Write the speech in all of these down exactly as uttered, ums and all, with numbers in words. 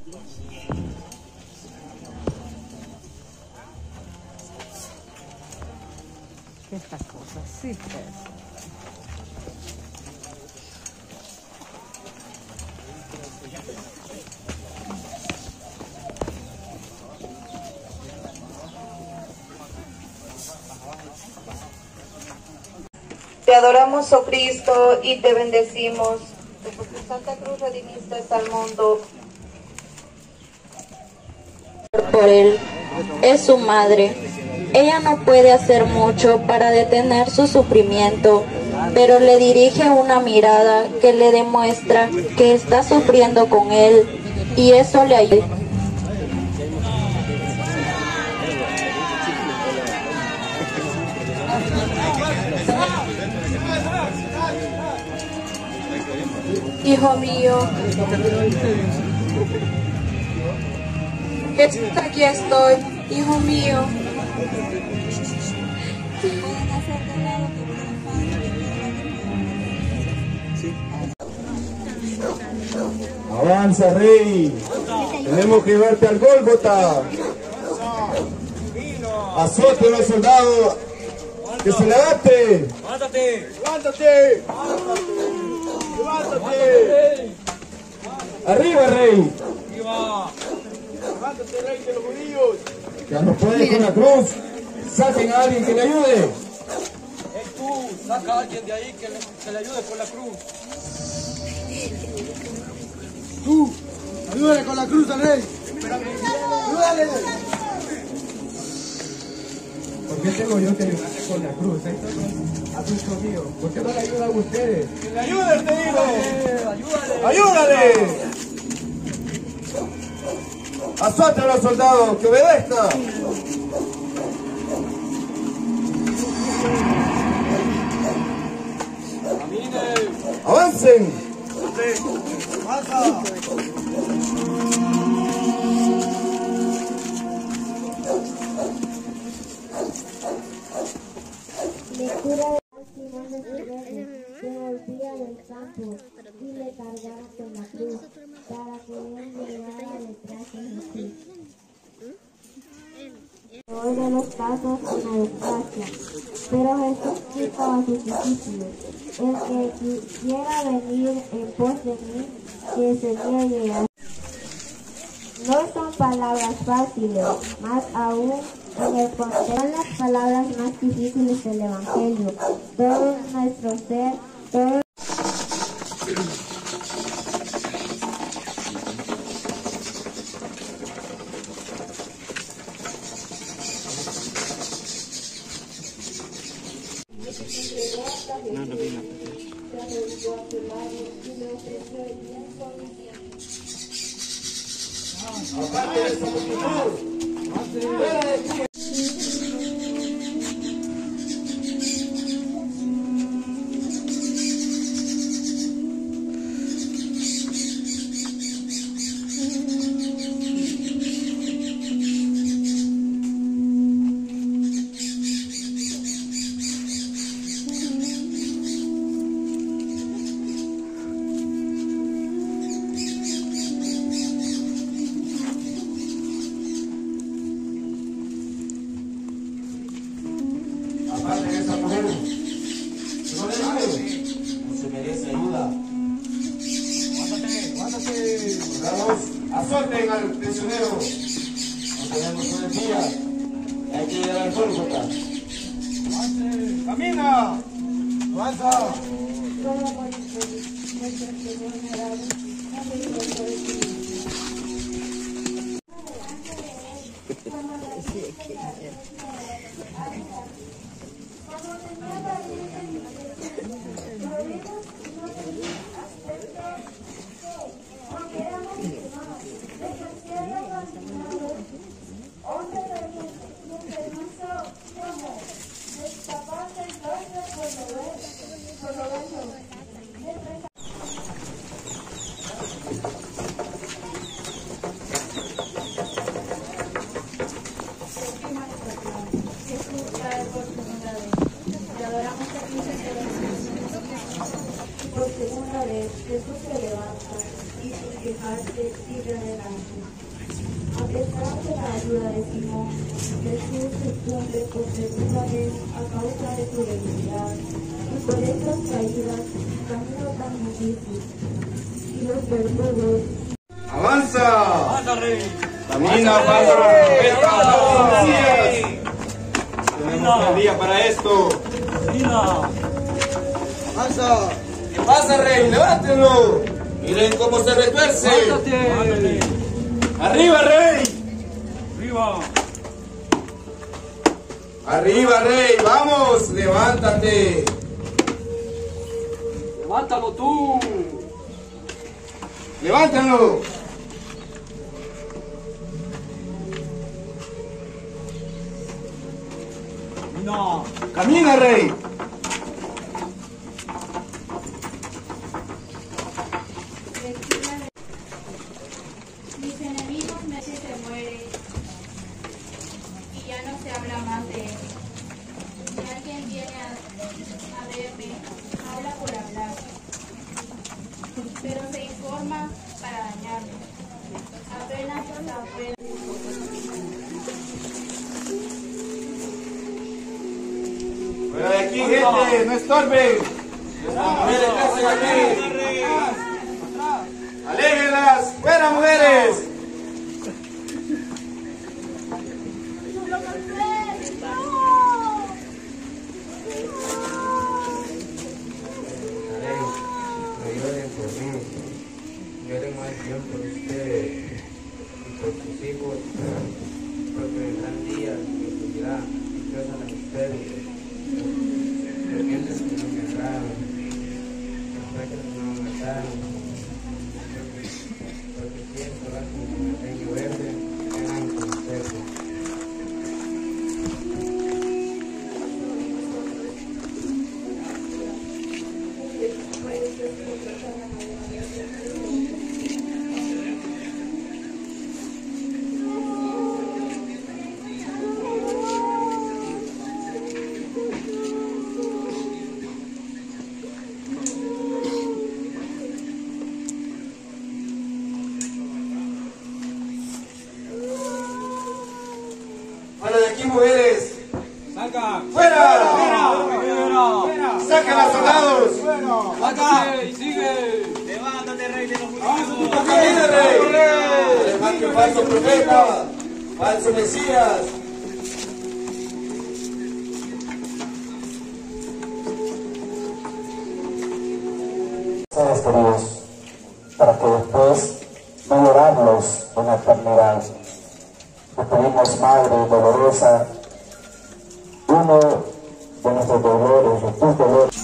Esta cosa sí es. Te adoramos, oh Cristo, y te bendecimos, por tu Santa Cruz redimiste al mundo. Por él, es su madre. Ella no puede hacer mucho para detener su sufrimiento, pero le dirige una mirada que le demuestra que está sufriendo con él, y eso le ayuda. Hijo mío, aquí estoy, hijo mío. Avanza, rey. Tenemos que llevarte al Gólgota. Azote a los soldados. Que se levante. ¡Levántate! ¡Levántate! ¡Levántate! ¡Arriba, rey! ¡Arriba! ¡Levántate, rey de los judíos! Ya no puede con la cruz. Saquen a alguien que le ayude. ¡Ey, tú! Saca a alguien de ahí que le, que le ayude con la cruz. Tú, ayúdale con la cruz al rey. Ayúdale. ¿Por qué tengo yo que ayudarle con la cruz? Esto es asunto mío. ¿Por qué no le ayudan ustedes? ¡Que le ayuden, te digo! ¡Ayúdale! ¡Ayúdale! ¡Azote a los soldados! ¡Que obedezcan! ¡Avancen! ¡Avanza! Lectura de Simón de Sirene, que volvía del campo y le cargaron con la cruz para que él llegara detrás de Jesús. Hoy de los pasos en la desgracia, pero Jesús dijo a sus discípulos: el que quisiera venir en pos de mí, que se niegue a... No son palabras fáciles, más aún en el contexto son las palabras más difíciles del Evangelio. Todo nuestro ser, todo No, no vino. Aparte de esa multitud, aparte de esa mujer, no le ayude, no se merece ayuda. Aguántate, aguántate. Soldados, azoten al prisionero. No tenemos todo el día. Hay que llegar al Gólgota. Avance, camina, avanza. dejarte sigue adelante. A pesar de la ayuda de Simón, Jesús se cumple completamente a causa de tu debilidad, y por estas caídas, camino tan difícil, y los verdugos. ¡Avanza! ¡Avanza, rey! ¡Camina, avanza! Tenemos el día para esto. ¡Camina! ¡Avanza! ¿Qué pasa, rey? ¡Levántelo! Miren cómo se retuerce. ¡Levántate! ¡Arriba, rey! ¡Arriba! ¡Arriba, rey! ¡Vamos! ¡Levántate! ¡Levántalo tú! ¡Levántalo! ¡No! ¡Camina, rey! Mis enemigos me dicen se muere y ya no se habla más de él. Si alguien viene a, a verme, habla por hablar, pero se informa para dañarme. Apenas está afuera. ¡Fuera de aquí, gente! ¡No estorben! ¡Las mujeres que hacen aquí! ¡Aléjenlas! ¡Fuera, mujeres! Lloren por mí, lloren más bien por usted y por sus hijos, porque vendrán días de oscuridad y cosas a ustedes, serpientes que no me agradan, flechas que no me mataron, porque siento lástima que me tenga verde, tengan consejo. ¡Fuera de aquí, mujeres! ¡Saca! ¡Fuera! ¡Fuera! ¡Saquen a soldados! ¡Saca! ¡Y sigue! ¡Levántate, rey de los judíos! ¡Camina, rey! Además que falso profeta, falso mesías. Seres queridos, para que después no llorarlos en la eternidad. Te pedimos, Madre dolorosa, uno de nuestros dolores, de tus dolores.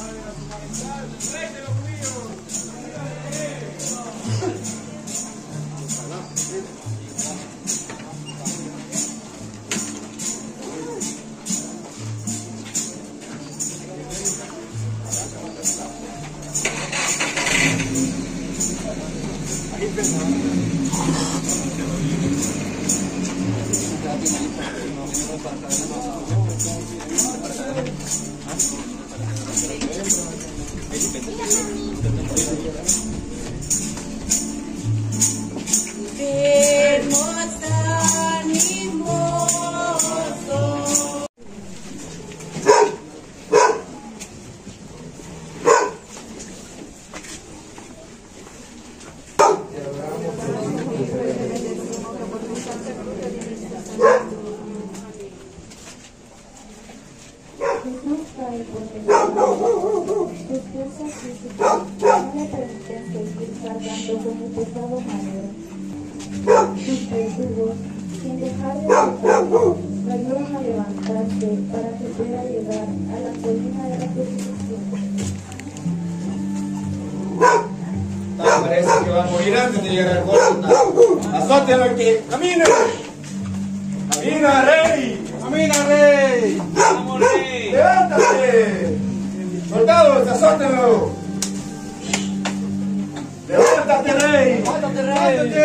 Hermosa, hermoso. Jesús cae por pecado. Sus fuerzas físicas no le permiten seguir cargando con el pesado madero. Sus verdugos, sin dejar de pecar, lo ayudan a levantarse para que pueda llegar a la colina de la crucifixión. Parece que va a morir antes de llegar al Gólgota. ¡Azótenlo aquí! ¡Camina! ¡Camina, rey! ¡Camina, rey! ¡Vamos, rey! ¡Levántate! ¡Soldados, azótenlo! ¡Levántate, rey! ¡Levántate, rey! ¡Levántate!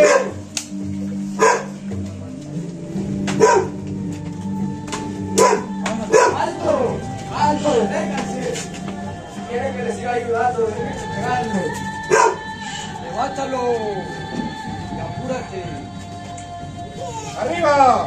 ¡Alto! ¡Alto! ¡Deténganse! Si quieren que les siga ayudando, déjense pegarle. ¡Levántalo! apúrate. ¡Arriba!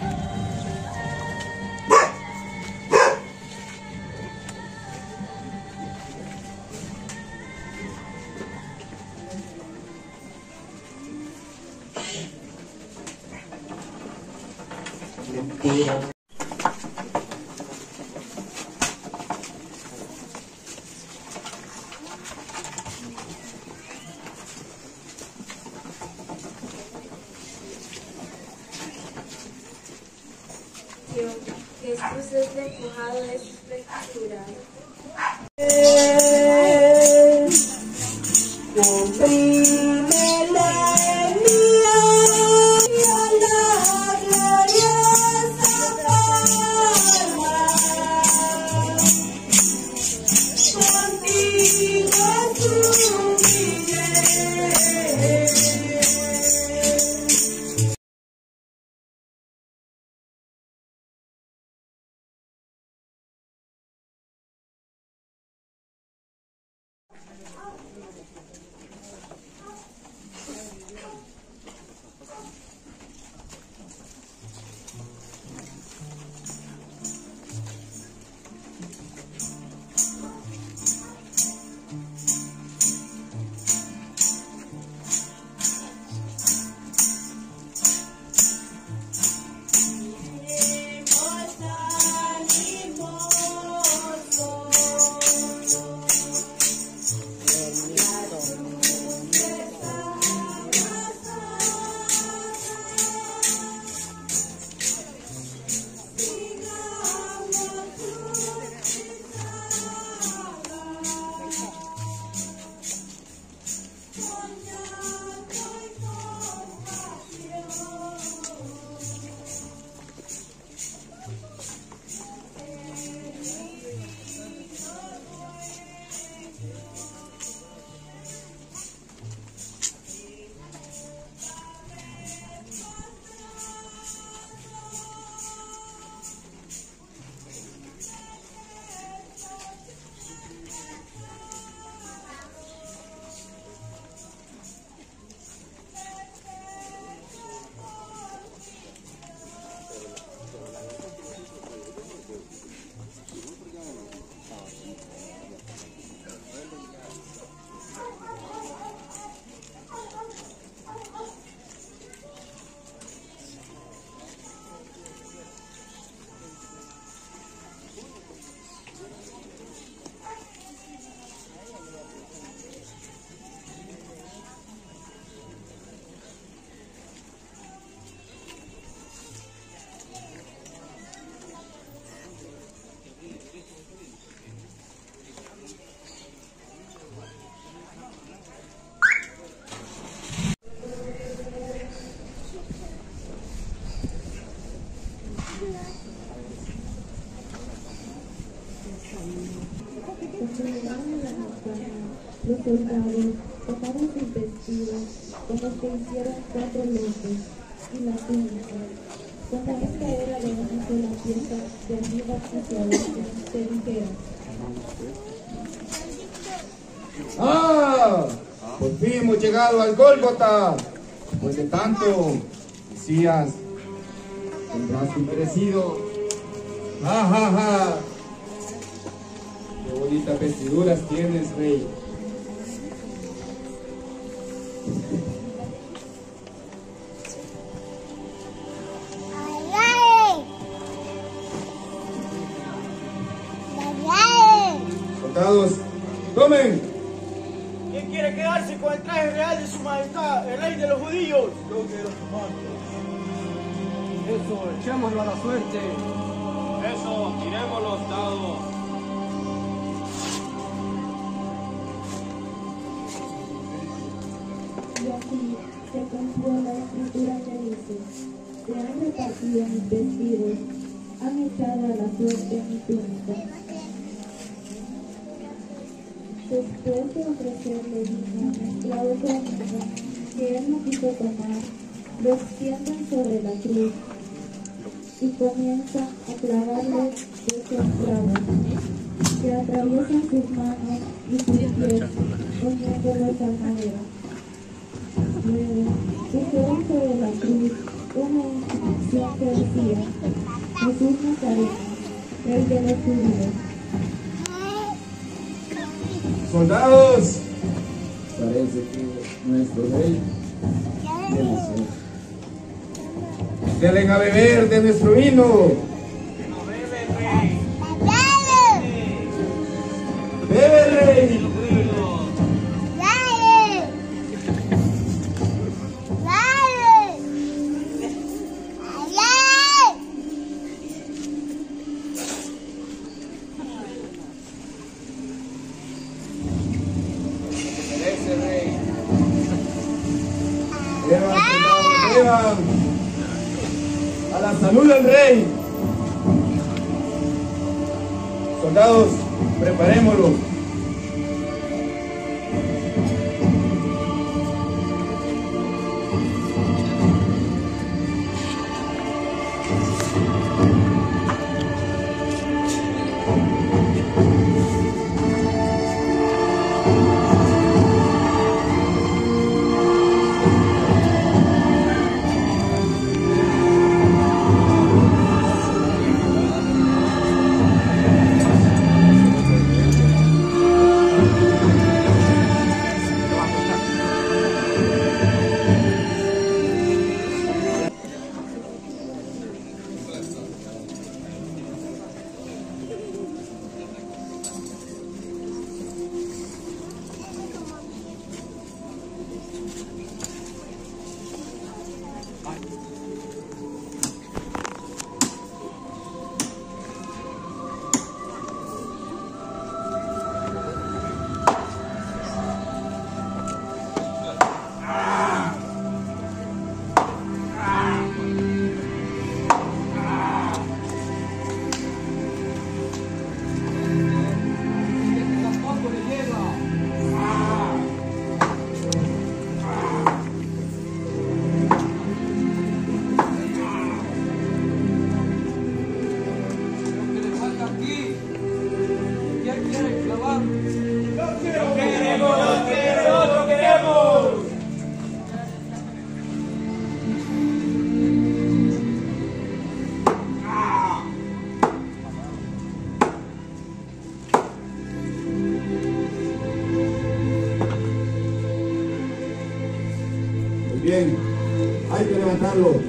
Jesús es despojado de sus vestiduras. Los soldados tomaron sus vestidos con los que hicieron cuatro locos y la túnica. Cuando esta era de una sola pieza, de arriba hacia abajo, se dijeron: ¡Ah! Por fin hemos llegado al Gólgota. Después de tanto, Mesías, tendrás tu merecido. ¡Ja, ja, ja! ¡Qué bonitas vestiduras tienes, rey! Soldados, tomen. ¿Quién quiere quedarse con el traje real de su majestad, el rey de los judíos? Yo quiero su manto. Eso, echémoslo a la suerte. Eso, tiremos los dados. Y así se cumplió la escritura que dice: se han repartido mis vestidos, han echado a la suerte mi túnica. Después de ofrecerle vino mezclado con vino, que él no quiso tomar, lo extienden sobre la cruz y comienzan a clavarle esos clavos, que atraviesan sus manos y sus pies, poniéndolos al madero. Luego, Jesús Nazareno, Rey de los judíos. Soldados, parece que nuestro rey debe ser. Denle a beber de nuestro vino. ¡Bebe, rey! A la salud del rey. Soldados, preparémoslo. Bien, hay que levantarlo.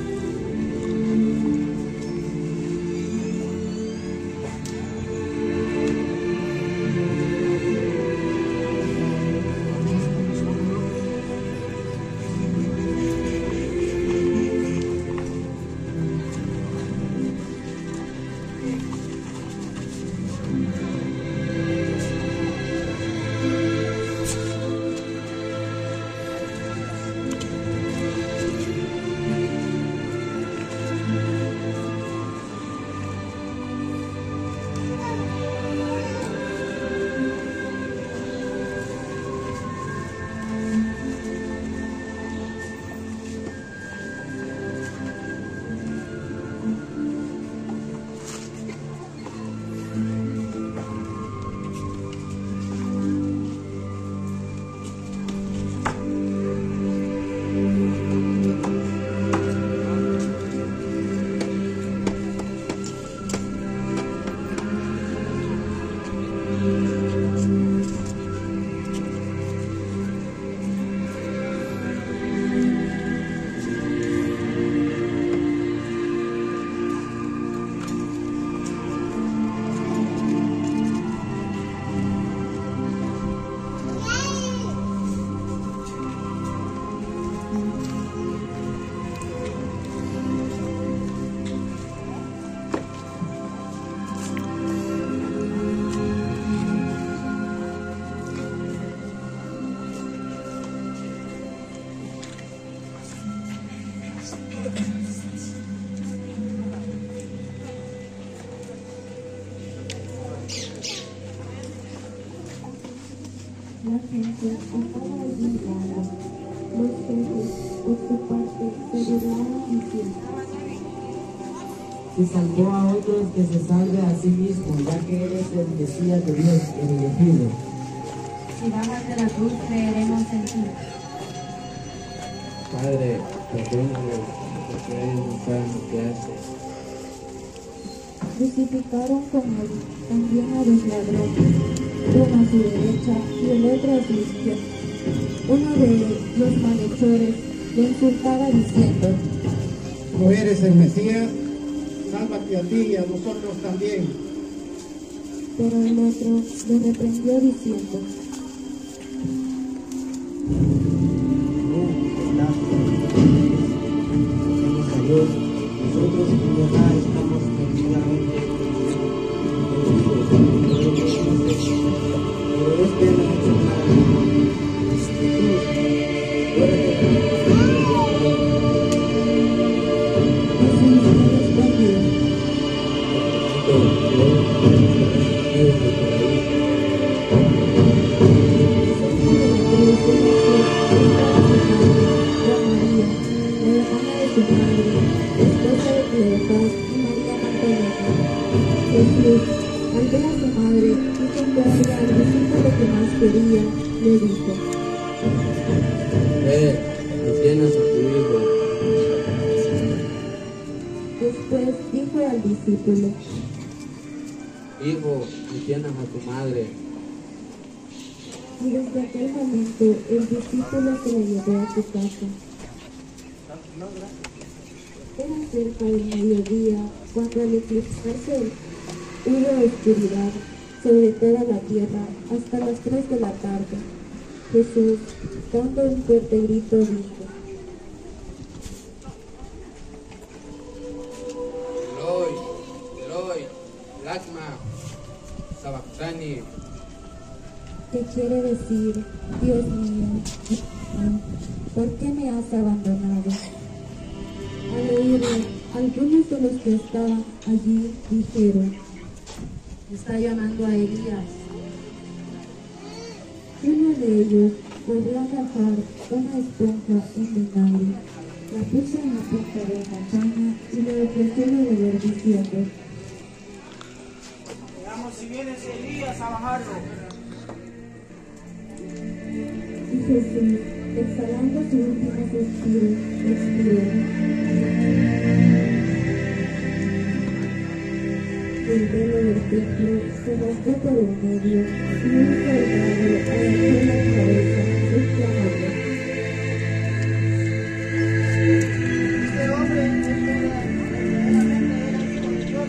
La gente andaba olvidada. Los jefes, por su parte, se burlaban diciendo: Si salvó a otros, que se salve a sí mismo, ya que eres el Mesías de Dios, el elegido. Si bajas de la cruz, creeremos en ti. Padre, perdóname, porque ellos no saben lo que hacen. Crucificaron con él también a dos ladrones, uno a su derecha y el otro a su izquierda. Uno de los malhechores le insultaba diciendo: ¿No eres el Mesías? Sálvate a ti y a nosotros también. Pero el otro le reprendió diciendo: Nosotros en verdad estamos perdidamente pero este no ha hecho nada. Jesús, Jesús, al ver a su madre y comprarle al discípulo que más quería, le dijo: Ve, y tienes a tu hijo. Después dijo al discípulo: Hijo, y tienes a tu madre. Y desde aquel momento el discípulo se lo llevó a su casa. Era cerca del mediodía cuando al eclipsarse hubo oscuridad sobre toda la tierra hasta las tres de la tarde. Jesús, dando un fuerte grito, dijo: Eloi, Eloi, lama sabactani. ¿Qué quiere decir: Dios mío, ¿por qué me has abandonado? Al oírlo, algunos de los que estaban allí dijeron: Está llamando a Elías. Uno de ellos volvió a bajar una esponja en vinagre, la puso en la punta de una caña y le ofreció de beber diciendo: Veamos si viene ese Elías a bajarlo. Y Jesús, exhalando su último suspiro, expiró. El velo del templo se rasgó por el medio y un soldado agachó la cabeza, exclamando: Este hombre verdaderamente era hijo de Dios.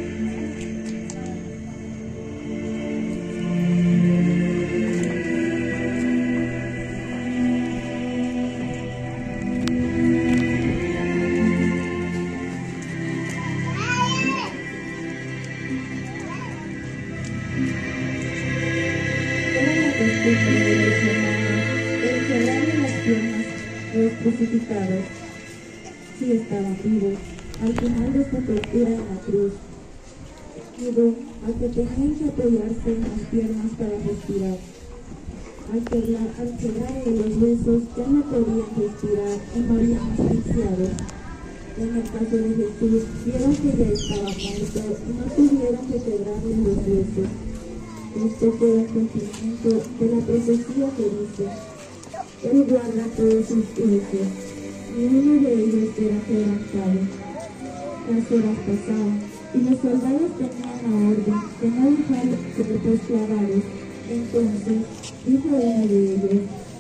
Crucificados, si estaban vivos, al final de su tortura en la cruz, debido a que tenían que apoyarse en las piernas para respirar. Al quebrar, al quebrarle los huesos ya no podían respirar y morían asfixiados. En el caso de Jesús, vieron que ya estaba muerto y no tuvieron que quebrarle los huesos. Esto fue el cumplimiento de la profecía que dice: Él guarda todos sus huesos, y uno de ellos será quebrantado. Las horas pasaban, y los soldados tenían la orden de no dejar los cuerpos clavados. Entonces dijo uno de ellos: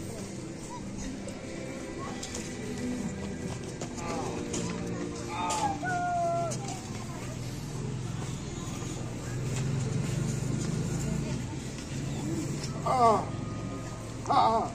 Ah, ah.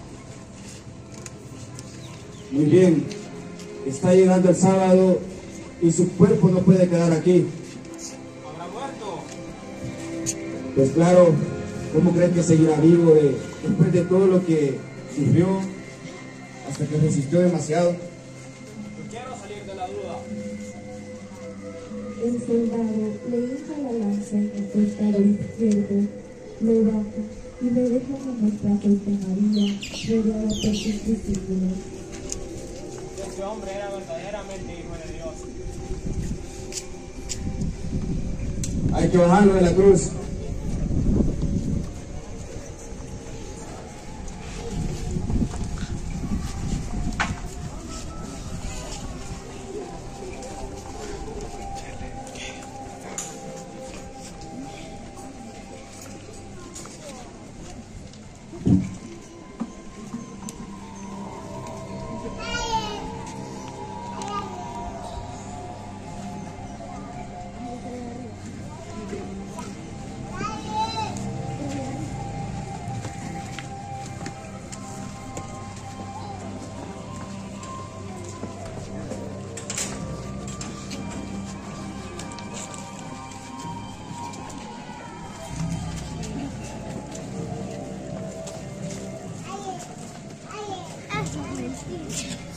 Muy bien, está llegando el sábado y su cuerpo no puede quedar aquí. ¿Habrá muerto? Pues claro, ¿cómo creen que seguirá vivo eh, después de todo lo que sufrió hasta que resistió demasiado? Quiero salir de la duda. El soldado le hinca la lanza en el costado izquierdo, lo baja y le deja en los brazos de María, rodeada por sus discípulos. Este hombre era verdaderamente hijo de Dios. Hay que bajarlo de la cruz. ti.